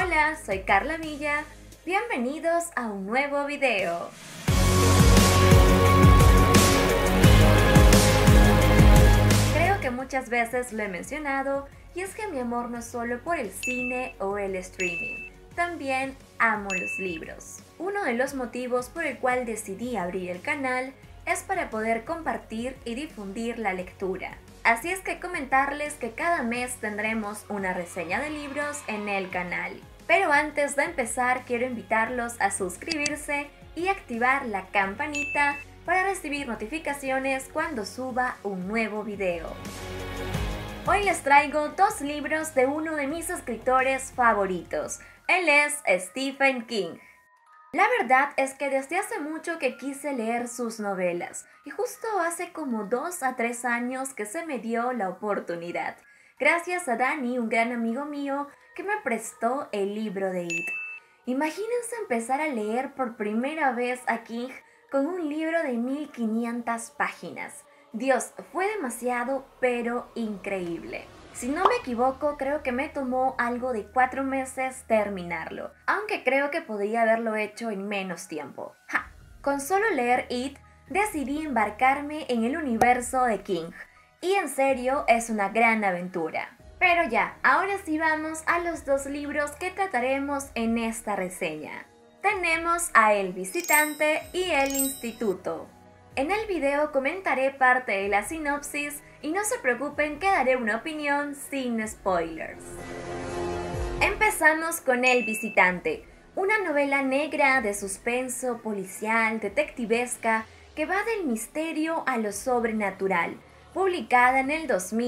Hola, soy Carla Villa, bienvenidos a un nuevo video. Creo que muchas veces lo he mencionado y es que mi amor no es solo por el cine o el streaming, también amo los libros. Uno de los motivos por el cual decidí abrir el canal es para poder compartir y difundir la lectura. Así es que comentarles que cada mes tendremos una reseña de libros en el canal. Pero antes de empezar quiero invitarlos a suscribirse y activar la campanita para recibir notificaciones cuando suba un nuevo video. Hoy les traigo dos libros de uno de mis escritores favoritos. Él es Stephen King. La verdad es que desde hace mucho que quise leer sus novelas y justo hace como 2 a 3 años que se me dio la oportunidad, gracias a Dani, un gran amigo mío, que me prestó el libro de It. Imagínense empezar a leer por primera vez a King con un libro de 1500 páginas. Dios, fue demasiado, pero increíble. Si no me equivoco, creo que me tomó algo de 4 meses terminarlo, aunque creo que podría haberlo hecho en menos tiempo. Con solo leer It, decidí embarcarme en el universo de King, y en serio es una gran aventura. Pero ya, ahora sí vamos a los dos libros que trataremos en esta reseña. Tenemos a El Visitante y El Instituto. En el video comentaré parte de la sinopsis y no se preocupen que daré una opinión sin spoilers. Empezamos con El Visitante, una novela negra de suspenso, policial, detectivesca que va del misterio a lo sobrenatural, publicada en el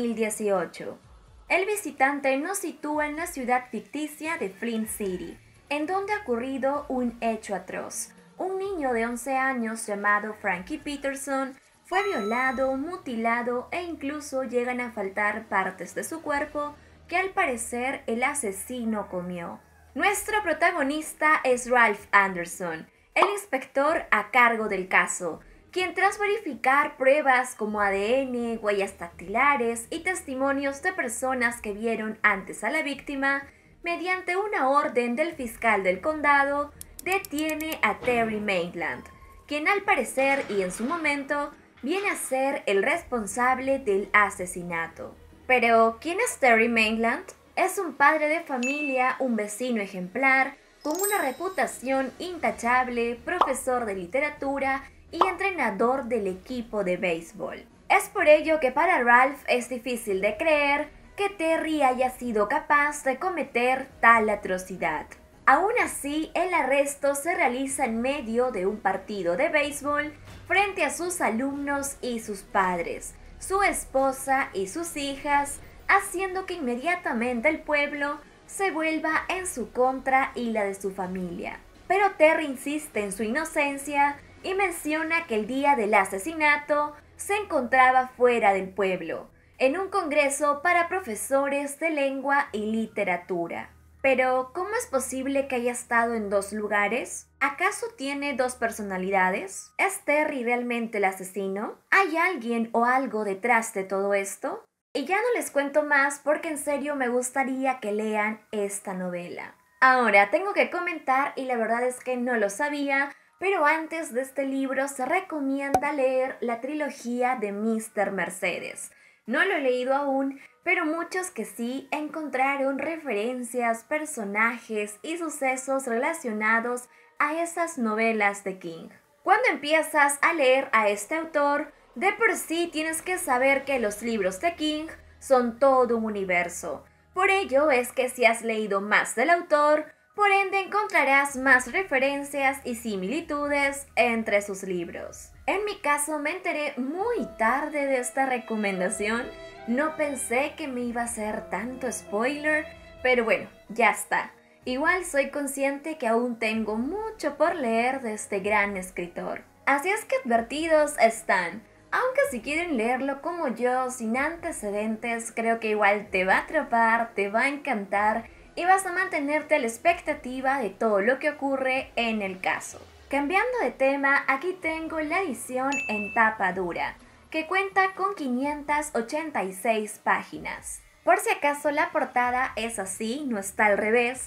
2018. El Visitante nos sitúa en la ciudad ficticia de Flint City, en donde ha ocurrido un hecho atroz. Un niño de 11 años llamado Frankie Peterson fue violado, mutilado e incluso llegan a faltar partes de su cuerpo que al parecer el asesino comió. Nuestro protagonista es Ralph Anderson, el inspector a cargo del caso, quien tras verificar pruebas como ADN, huellas dactilares y testimonios de personas que vieron antes a la víctima, mediante una orden del fiscal del condado, detiene a Terry Maitland, quien al parecer y en su momento viene a ser el responsable del asesinato. Pero, ¿quién es Terry Maitland? Es un padre de familia, un vecino ejemplar, con una reputación intachable, profesor de literatura y entrenador del equipo de béisbol. Es por ello que para Ralph es difícil de creer que Terry haya sido capaz de cometer tal atrocidad. Aún así, el arresto se realiza en medio de un partido de béisbol frente a sus alumnos y sus padres, su esposa y sus hijas, haciendo que inmediatamente el pueblo se vuelva en su contra y la de su familia. Pero Terry insiste en su inocencia y menciona que el día del asesinato se encontraba fuera del pueblo, en un congreso para profesores de lengua y literatura. Pero, ¿cómo es posible que haya estado en 2 lugares? ¿Acaso tiene 2 personalidades? ¿Es Terry realmente el asesino? ¿Hay alguien o algo detrás de todo esto? Y ya no les cuento más porque en serio me gustaría que lean esta novela. Ahora, tengo que comentar, y la verdad es que no lo sabía, pero antes de este libro se recomienda leer la trilogía de Mr. Mercedes. No lo he leído aún, pero muchos que sí encontraron referencias, personajes y sucesos relacionados a esas novelas de King. Cuando empiezas a leer a este autor, de por sí tienes que saber que los libros de King son todo un universo. Por ello es que si has leído más del autor, por ende encontrarás más referencias y similitudes entre sus libros. En mi caso me enteré muy tarde de esta recomendación, no pensé que me iba a hacer tanto spoiler, pero bueno, ya está. Igual soy consciente que aún tengo mucho por leer de este gran escritor. Así es que advertidos están. Aunque si quieren leerlo como yo, sin antecedentes, creo que igual te va a atrapar, te va a encantar y vas a mantenerte a la expectativa de todo lo que ocurre en el caso. Cambiando de tema, aquí tengo la edición en tapa dura, que cuenta con 586 páginas. Por si acaso la portada es así, no está al revés.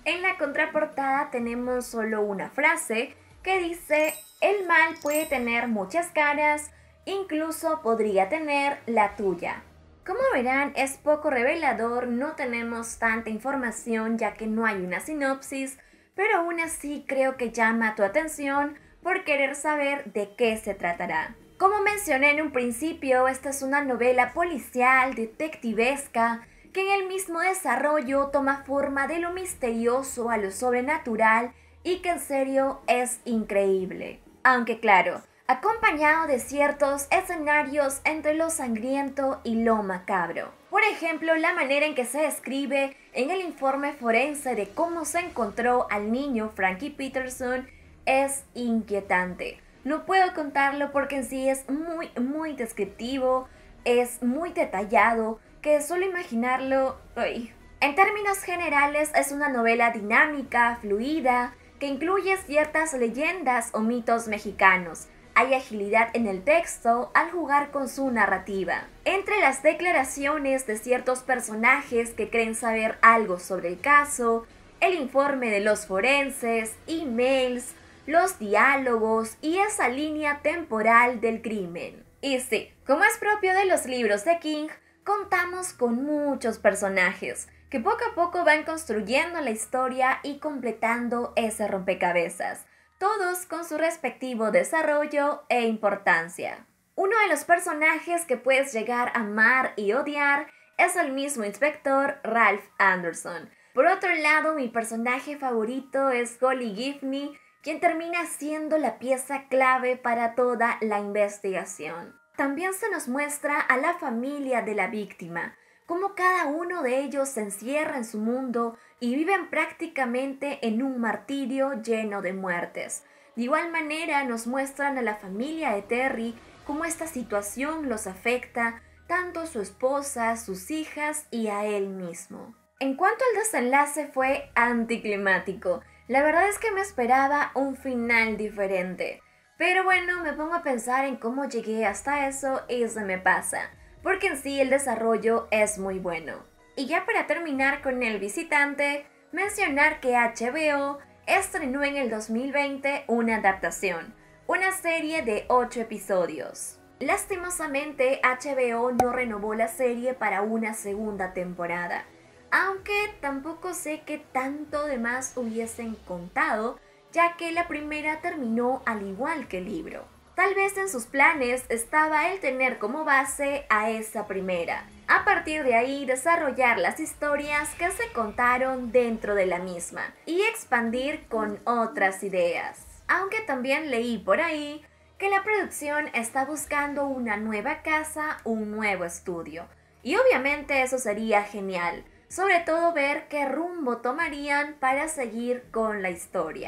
En la contraportada tenemos solo una frase que dice: el mal puede tener muchas caras, incluso podría tener la tuya. Como verán, es poco revelador, no tenemos tanta información ya que no hay una sinopsis, pero aún así creo que llama tu atención por querer saber de qué se tratará. Como mencioné en un principio, esta es una novela policial, detectivesca, que en el mismo desarrollo toma forma de lo misterioso a lo sobrenatural y que en serio es increíble. Aunque claro, acompañado de ciertos escenarios entre lo sangriento y lo macabro. Por ejemplo, la manera en que se describe en el informe forense de cómo se encontró al niño Frankie Peterson es inquietante. No puedo contarlo porque en sí es muy descriptivo, es muy detallado, que solo imaginarlo... ¡Uy! En términos generales es una novela dinámica, fluida, que incluye ciertas leyendas o mitos mexicanos. Hay agilidad en el texto al jugar con su narrativa. Entre las declaraciones de ciertos personajes que creen saber algo sobre el caso, el informe de los forenses, emails, los diálogos y esa línea temporal del crimen. Y sí, como es propio de los libros de King, contamos con muchos personajes que poco a poco van construyendo la historia y completando ese rompecabezas, todos con su respectivo desarrollo e importancia. Uno de los personajes que puedes llegar a amar y odiar es el mismo inspector Ralph Anderson. Por otro lado, mi personaje favorito es Holly Gibney, quien termina siendo la pieza clave para toda la investigación. También se nos muestra a la familia de la víctima, cómo cada uno de ellos se encierra en su mundo y viven prácticamente en un martirio lleno de muertes. De igual manera nos muestran a la familia de Terry, cómo esta situación los afecta, tanto a su esposa, sus hijas y a él mismo. En cuanto al desenlace, fue anticlimático. La verdad es que me esperaba un final diferente. Pero bueno, me pongo a pensar en cómo llegué hasta eso y se me pasa, porque en sí el desarrollo es muy bueno. Y ya para terminar con El Visitante, mencionar que HBO estrenó en el 2020 una adaptación, una serie de 8 episodios. Lastimosamente, HBO no renovó la serie para una segunda temporada, aunque tampoco sé qué tanto de más hubiesen contado, ya que la primera terminó al igual que el libro. Tal vez en sus planes estaba el tener como base a esa primera, a partir de ahí desarrollar las historias que se contaron dentro de la misma y expandir con otras ideas. Aunque también leí por ahí que la producción está buscando una nueva casa, un nuevo estudio, y obviamente eso sería genial, sobre todo ver qué rumbo tomarían para seguir con la historia.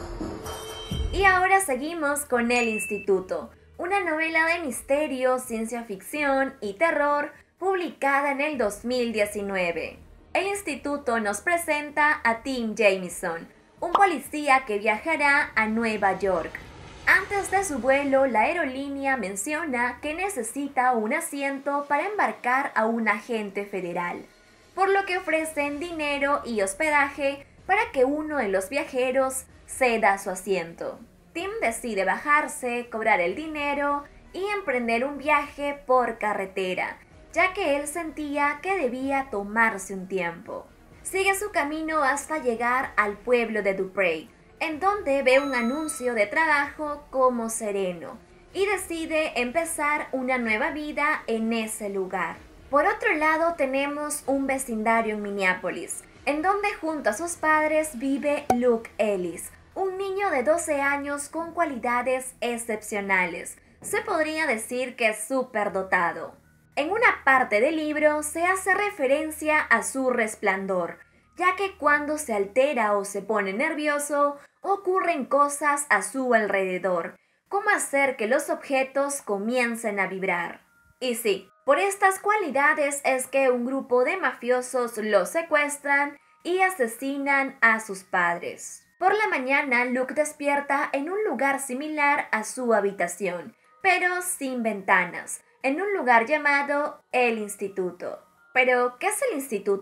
Y ahora seguimos con El Instituto, una novela de misterio, ciencia ficción y terror publicada en el 2019. El Instituto nos presenta a Tim Jameson, un policía que viajará a Nueva York. Antes de su vuelo, la aerolínea menciona que necesita un asiento para embarcar a un agente federal, por lo que ofrecen dinero y hospedaje para que uno de los viajeros ceda su asiento. Tim decide bajarse, cobrar el dinero y emprender un viaje por carretera, ya que él sentía que debía tomarse un tiempo. Sigue su camino hasta llegar al pueblo de Dupree, en donde ve un anuncio de trabajo como sereno y decide empezar una nueva vida en ese lugar. Por otro lado, tenemos un vecindario en Minneapolis, en donde junto a sus padres vive Luke Ellis, un niño de 12 años con cualidades excepcionales. Se podría decir que es superdotado. En una parte del libro se hace referencia a su resplandor, ya que cuando se altera o se pone nervioso, ocurren cosas a su alrededor, como hacer que los objetos comiencen a vibrar. Y sí, por estas cualidades es que un grupo de mafiosos lo secuestran y asesinan a sus padres. Por la mañana, Luke despierta en un lugar similar a su habitación, pero sin ventanas, en un lugar llamado El Instituto. ¿Pero qué es el Instituto?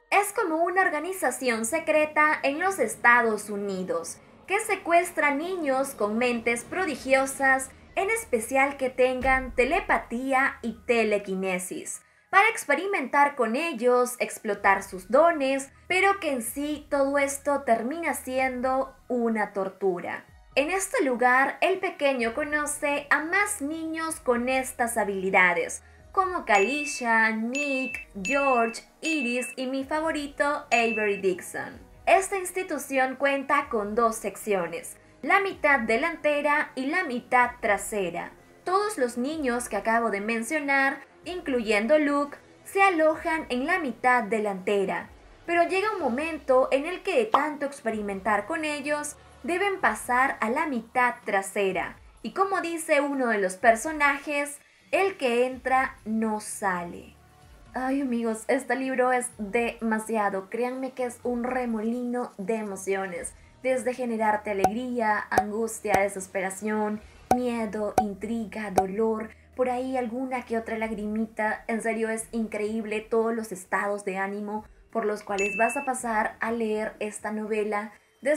Es como una organización secreta en los Estados Unidos que secuestra niños con mentes prodigiosas, en especial que tengan telepatía y telequinesis, para experimentar con ellos, explotar sus dones, pero que en sí todo esto termina siendo una tortura. En este lugar, el pequeño conoce a más niños con estas habilidades, como Kalisha, Nick, George, Iris y mi favorito, Avery Dixon. Esta institución cuenta con dos secciones, la mitad delantera y la mitad trasera. Todos los niños que acabo de mencionar, incluyendo Luke, se alojan en la mitad delantera, pero llega un momento en el que de tanto experimentar con ellos, deben pasar a la mitad trasera, y como dice uno de los personajes, el que entra no sale. Ay amigos, este libro es demasiado, créanme que es un remolino de emociones, desde generarte alegría, angustia, desesperación, miedo, intriga, dolor, por ahí alguna que otra lagrimita. En serio es increíble todos los estados de ánimo por los cuales vas a pasar a leer esta novela de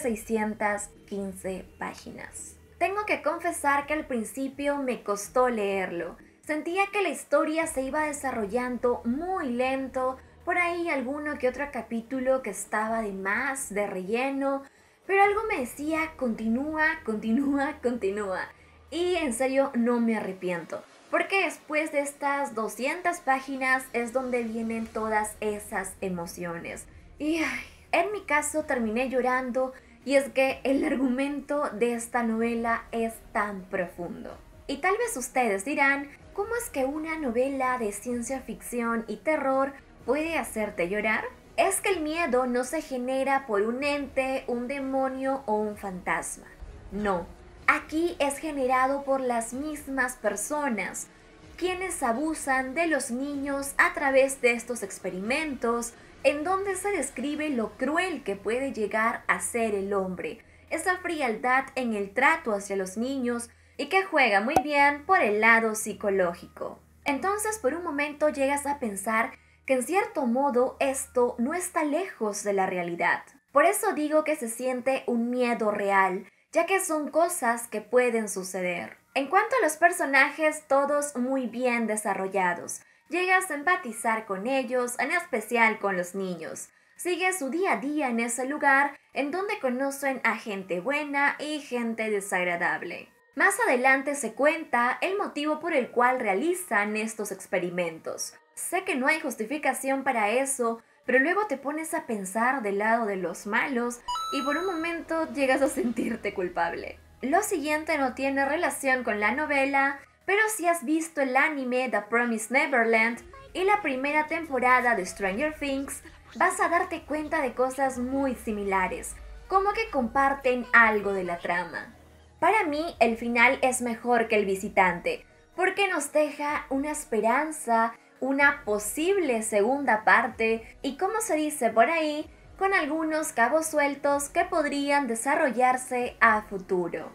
615 páginas. Tengo que confesar que al principio me costó leerlo. Sentía que la historia se iba desarrollando muy lento, por ahí alguno que otro capítulo que estaba de más, de relleno, pero algo me decía continúa, continúa, continúa. Y en serio no me arrepiento, porque después de estas 200 páginas es donde vienen todas esas emociones. Y en mi caso terminé llorando, y es que el argumento de esta novela es tan profundo. Y tal vez ustedes dirán, ¿cómo es que una novela de ciencia ficción y terror puede hacerte llorar? Es que el miedo no se genera por un ente, un demonio o un fantasma. No, aquí es generado por las mismas personas, quienes abusan de los niños a través de estos experimentos, en donde se describe lo cruel que puede llegar a ser el hombre, esa frialdad en el trato hacia los niños, y que juega muy bien por el lado psicológico. Entonces por un momento llegas a pensar que en cierto modo esto no está lejos de la realidad. Por eso digo que se siente un miedo real, ya que son cosas que pueden suceder. En cuanto a los personajes, todos muy bien desarrollados. Llegas a empatizar con ellos, en especial con los niños. Sigue su día a día en ese lugar en donde conocen a gente buena y gente desagradable. Más adelante se cuenta el motivo por el cual realizan estos experimentos. Sé que no hay justificación para eso, pero luego te pones a pensar del lado de los malos y por un momento llegas a sentirte culpable. Lo siguiente no tiene relación con la novela, pero si has visto el anime The Promised Neverland y la primera temporada de Stranger Things, vas a darte cuenta de cosas muy similares, como que comparten algo de la trama. Para mí, el final es mejor que El Visitante, porque nos deja una esperanza, una posible segunda parte y, como se dice por ahí, con algunos cabos sueltos que podrían desarrollarse a futuro.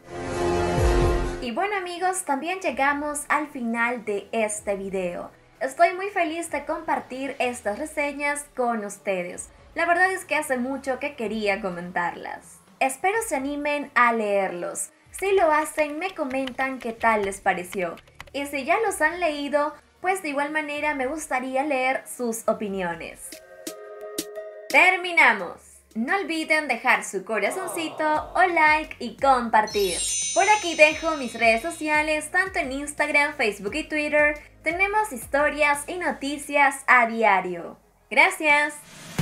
Y bueno amigos, también llegamos al final de este video. Estoy muy feliz de compartir estas reseñas con ustedes. La verdad es que hace mucho que quería comentarlas. Espero se animen a leerlos. Si lo hacen, me comentan qué tal les pareció. Y si ya los han leído, pues de igual manera me gustaría leer sus opiniones. ¡Terminamos! No olviden dejar su corazoncito o like y compartir. Por aquí dejo mis redes sociales, tanto en Instagram, Facebook y Twitter. Tenemos historias y noticias a diario. ¡Gracias!